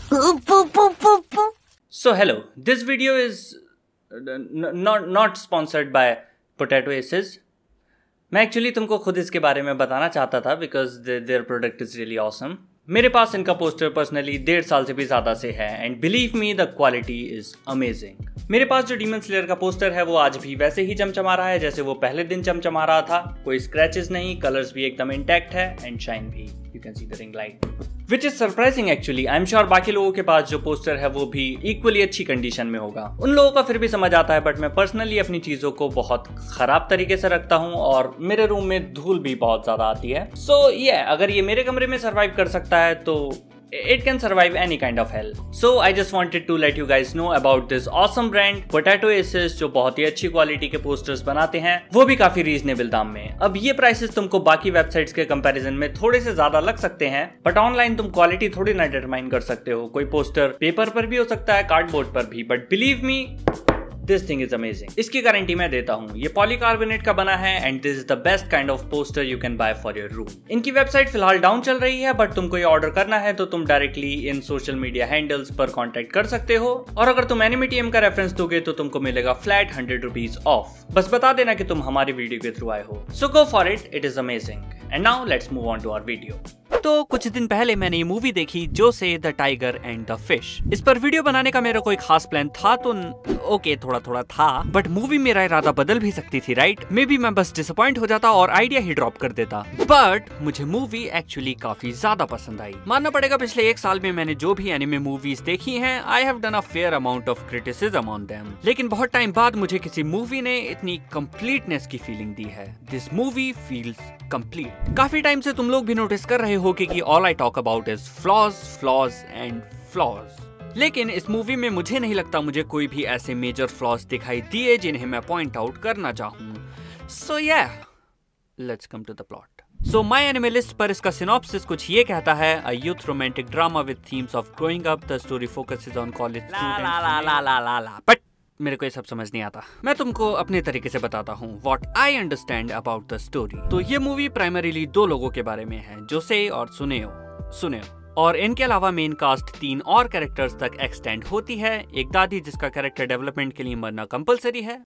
So hello, this video is not sponsored by Potato Aces. मैं actually तुमको खुद इसके बारे में बताना चाहता था because their product is really awesome. मेरे पास इनका पोस्टर पर्सनली 1.5 साल से भी ज़्यादा से है and believe me the quality is amazing. मेरे पास जो डीमन स्लेयर का पोस्टर है वो आज भी वैसे ही चमचमा रहा है जैसे वो पहले दिन चमचमा रहा था. कोई स्क्रैचेस नहीं, कलर्स भी एकदम इंटैक्ट है एंड शाइन भी. You can see the ring light which is surprising actually. I am sure बाकी लोगों के पास जो पोस्टर है वो भी इक्वली अच्छी कंडीशन में होगा. उन लोगों का फिर भी समझ आता है, बट मैं पर्सनली अपनी चीजों को बहुत खराब तरीके से रखता हूँ और मेरे रूम में धूल भी बहुत ज्यादा आती है. सो ये अगर ये मेरे कमरे में सर्वाइव कर सकता है तो it can survive any kind of hell. So I just wanted to let you guys know about this awesome brand Potato Aces जो बहुत ही अच्छी क्वालिटी के पोस्टर्स बनाते हैं, वो भी काफी रीजनेबल दाम में. अब ये प्राइसेस तुमको बाकी वेबसाइट्स के कंपैरिजन में थोड़े से ज्यादा लग सकते हैं, बट ऑनलाइन तुम क्वालिटी थोड़ी ना डिटरमाइन कर सकते हो. कोई पोस्टर पेपर पर भी हो सकता है, कार्डबोर्ड पर भी, but believe me this thing is amazing. इसकी गारंटी मैं देता हूँ. ये पॉलीकार्बोनेट का बना है and this is the best kind of poster you can buy for your room. इनकी वेबसाइट फिलहाल डाउन चल रही है, बट तुमको ये ऑर्डर करना है तो तुम डायरेक्टली इन सोशल मीडिया हैंडल्स पर कॉन्टेक्ट कर सकते हो. और अगर तुम एनिमेटीएम का रेफरेंस दोगे तो तुमको मिलेगा फ्लैट 100 रुपीज ऑफ. बस बता देना कि तुम हमारी वीडियो के थ्रू आए हो. So go for it is amazing. And now let's move on to our video. तो कुछ दिन पहले मैंने ये मूवी देखी Josee the tiger and the fish. इस पर वीडियो बनाने का मेरा कोई खास प्लान था तो ओके थोड़ा था, बट मूवी मेरा इरादा बदल भी सकती थी, राइट? मे बी मैं बस डिसअपॉइंट हो जाता और आइडिया ही ड्रॉप कर देता. बट मुझे मूवी एक्चुअली काफी ज्यादा पसंद आई. मानना पड़ेगा पिछले 1 साल में मैंने जो भी एनिमे मूवीज देखी हैं, I have done a fair amount of criticism on them. लेकिन बहुत टाइम बाद मुझे किसी मूवी ने इतनी कंप्लीटनेस की फीलिंग दी है. This movie feels complete. काफी टाइम से तुम लोग भी नोटिस कर रहे हो कि all I talk about is flaws and flaws. लेकिन इस मूवी में मुझे नहीं लगता मुझे कोई भी ऐसे मेजर फ्लॉज दिखाई दिए जिन्हें मैं पॉइंट आउट करना चाहूं. So let's come to the plot. So my anime list पर इसका सिनॉप्सिस कुछ ये कहता है: a youth romantic drama with themes of growing up. The story focuses on college students. But मेरे को ये सब समझ नहीं आता. मैं तुमको अपने तरीके से बताता हूँ what I understand about the story. तो ये मूवी प्राइमरीली 2 लोगों के बारे में है, जोसे और सुनेओ. और इनके अलावा मेन कास्ट 3 और कैरेक्टर्स तक एक्सटेंड होती है. एक दादी जिसका कैरेक्टर डेवलपमेंट के लिए मरना कंपलसरी है,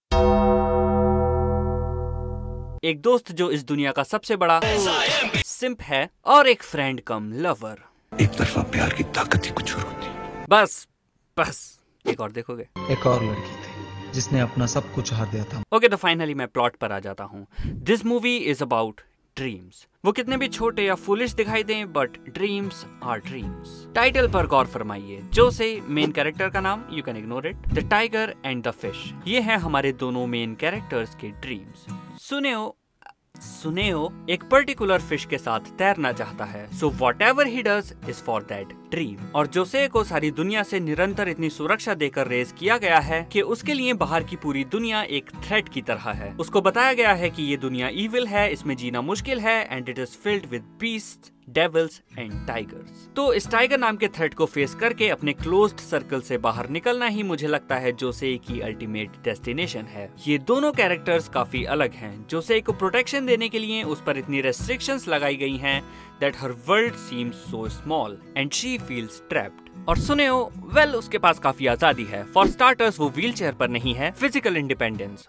एक दोस्त जो इस दुनिया का सबसे बड़ा सिंप है, और एक फ्रेंड कम लवर. एक तरफा प्यार की ताकत ही कुछ और होती. बस एक और देखोगे. एक और लड़की थी जिसने अपना सब कुछ हार दिया था. ओके, तो फाइनली मैं प्लॉट पर आ जाता हूँ. This movie is about dreams. वो कितने भी छोटे या फुलिश दिखाई दें, but dreams are dreams. Title पर गौर फरमाइए. जोसे मेन कैरेक्टर का नाम, you can ignore it. The tiger and the fish, ये हैं हमारे दोनों मेन कैरेक्टर्स के ड्रीम्स. सुनेओ एक पर्टिकुलर फिश के साथ तैरना चाहता है. So whatever he does is for that dream. और जोसे को सारी दुनिया से निरंतर इतनी सुरक्षा देकर रेज किया गया है कि उसके लिए बाहर की पूरी दुनिया एक थ्रेट की तरह है. उसको बताया गया है कि ये दुनिया इविल है, इसमें जीना मुश्किल है and it is filled with beasts, devils and tigers. तो इस टाइगर नाम के थ्रेट को फेस करके अपने क्लोज्ड सर्कल से बाहर निकलना ही मुझे लगता है जोसे की अल्टीमेट डेस्टिनेशन है. ये दोनों कैरेक्टर्स काफी अलग हैं. जोसे को प्रोटेक्शन देने के लिए उस पर इतनी रेस्ट्रिक्शंस लगाई गई हैं that her world seems so small and she feels trapped. और सुनेओ, वेल उसके पास काफी आजादी है. फॉर स्टार्टर्स वो व्हीलचेयर पर नहीं है, फिजिकल इंडिपेंडेंस.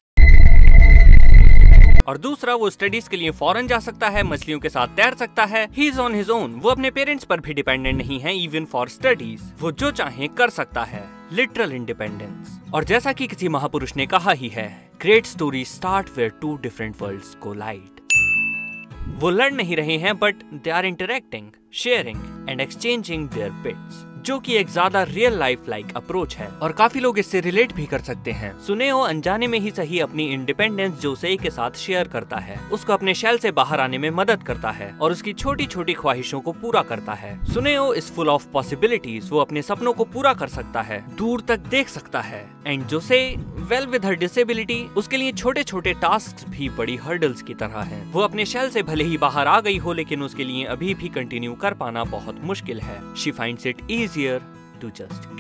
और दूसरा, वो स्टडीज के लिए फॉरेन जा सकता है, मछलियों के साथ तैर सकता है. He is on his own. वो अपने पेरेंट्स पर भी डिपेंडेंट नहीं है, इवन फॉर स्टडीज. वो जो चाहे कर सकता है, लिटरल इंडिपेंडेंस. और जैसा कि किसी महापुरुष ने कहा ही है, great story start where 2 different worlds collide. वो लड़ नहीं रहे हैं, but they are interacting, sharing and exchanging their bits, जो कि एक ज्यादा रियल लाइफ लाइक अप्रोच है और काफी लोग इससे रिलेट भी कर सकते हैं. सुनेओ अनजाने में ही सही अपनी इंडिपेंडेंस जोसे के साथ शेयर करता है, उसको अपने शेल से बाहर आने में मदद करता है और उसकी छोटी छोटी ख्वाहिशों को पूरा करता है. Tsuneo is full of possibilities. वो अपने सपनों को पूरा कर सकता है, दूर तक देख सकता है. And Josee, well with her disability, उसके लिए छोटे छोटे टास्क भी बड़ी हर्डल्स की तरह है. वो अपने शेल से भले ही बाहर आ गई हो, लेकिन उसके लिए अभी भी कंटिन्यू कर पाना बहुत मुश्किल है. She finds it easier to just give up.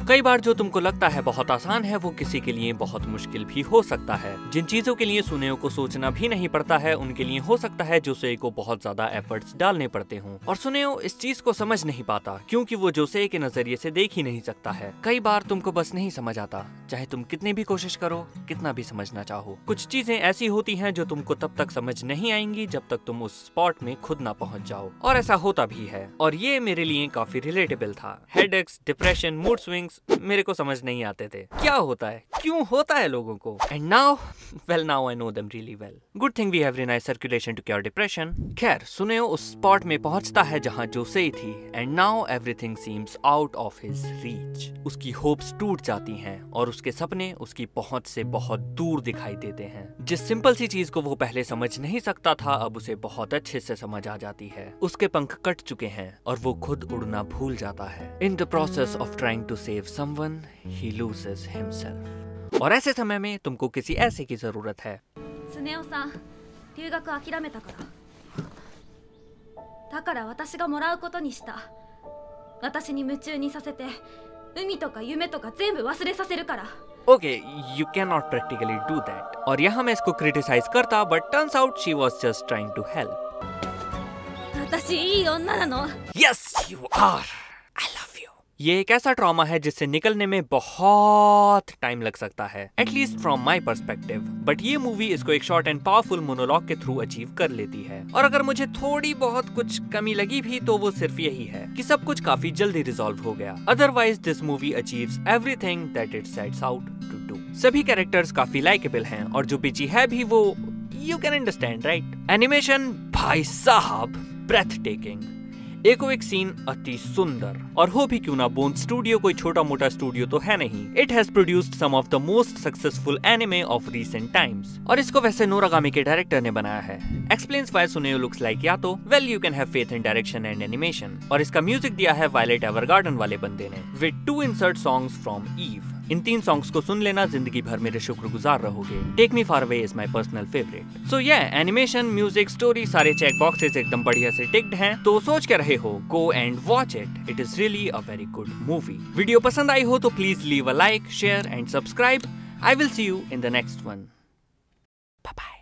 कई बार जो तुमको लगता है बहुत आसान है वो किसी के लिए बहुत मुश्किल भी हो सकता है। जिन चीजों के लिए सुनेओ को सोचना भी नहीं पड़ता है उनके लिए हो सकता है जोसेई को बहुत ज्यादा एफर्ट्स डालने पड़ते हों। और सुनेओ इस चीज को समझ नहीं पाता क्योंकि वो जोसेई के नजरिए से देख ही नहीं सकता है। कई बार तुमको बस नहीं समझ आता, चाहे तुम कितनी भी कोशिश करो, कितना भी समझना चाहो। कुछ चीजें ऐसी होती हैं जो तुमको तब तक समझ नहीं आएंगी जब तक तुम उस स्पॉट में खुद ना पहुंच जाओ। और ऐसा होता भी है और ये मेरे लिए काफी रिलेटेबल था। हेडेक्स, डिप्रेशन, मूड स्विंग्स मेरे को समझ नहीं आते थे। क्या होता है, क्यों होता है लोगों को? And now now I know them really well. Good thing we have realise circulation to cure depression. खैर सुनेओ उस स्पॉट में पहुंचता है जहां जोसेई थी and now everything seems out of his reach. उसकी होप्स टूट जाती हैं और उसके सपने उसकी पहुंच से बहुत दूर दिखाई देते हैं। जिस सिंपल सी चीज को वो पहले समझ नहीं सकता था अब उसे बहुत अच्छे से समझ आ जाती है। उसके पंख कट चुके हैं और वो खुद उड़ना भूल जाता है। In the process of trying to save someone he loses himself. और ऐसे समय में तुमको किसी ऐसे की जरूरत है। सुनेओ सा, 留学諦めたから。だから私がもらうことにした。私に夢中にさせて、海とか夢とか全部忘れさせるから。 Okay, you cannot practically do that. और यहाँ मैं इसको क्रिटिसाइज करता, but turns out she was just trying to help. 私いい女なの。 Yes, you are. I love you. ये एक ऐसा ट्रॉमा है जिससे निकलने में बहुत टाइम लग सकता है, at least from my perspective. But ये मूवी इसको एक शॉर्ट एंड पावरफुल मोनोलॉग के थ्रू अचीव कर लेती है। और अगर मुझे थोड़ी बहुत कुछ कमी लगी भी तो वो सिर्फ यही है कि सब कुछ काफी जल्दी रिजॉल्व हो गया। Otherwise this movie achieves everything that it sets out to do. सभी कैरेक्टर्स काफी लाइकेबल हैं और जो बिची है भी वो you can understand right. Animation भाई साहब ब्रेथ टेकिंग। एको एक सीन अति सुंदर। और हो भी क्यों ना, बोन स्टूडियो कोई छोटा मोटा स्टूडियो तो है नहीं। It has produced some of the most successful anime of recent times. और इसको वैसे नोरागामी के डायरेक्टर ने बनाया है। Explains why Tsuneo looks like Yato. Well you can have faith in direction and animation. और इसका म्यूजिक दिया है वायलेट एवरगार्डन वाले बंदे ने, with 2 insert songs from Eve. इन 3 सॉन्ग्स को सुन लेना, जिंदगी भर मेरे शुक्रगुजार रहोगे। Take me far away is my personal favourite. So yeah animation, music, story सारे चेक बॉक्सेस एकदम बढ़िया से टिक्ड हैं। तो सोच के रहे हो, go and watch it. It is really a very good movie. Video पसंद आई हो तो please leave a like, share and subscribe. I will see you in the next one. Bye bye.